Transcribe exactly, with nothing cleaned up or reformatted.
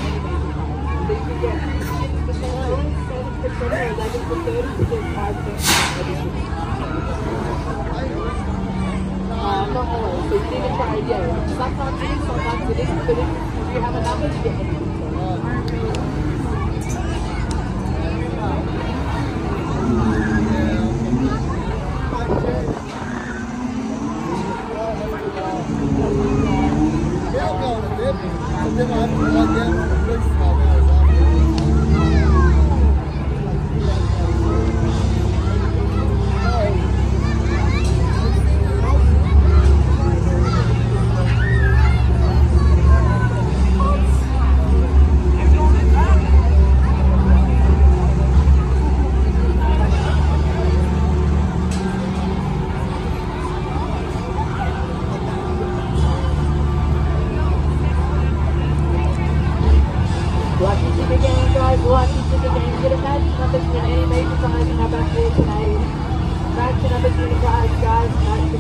any major prize. So you can get fifteen percent off, seven percent or eleven percent, thirty percent, five percent. Uh, not always, so you need to try it, yeah. Sometimes it is, sometimes it isn't, but if, if you have a number, you get anything. Back to number twenty-five, guys.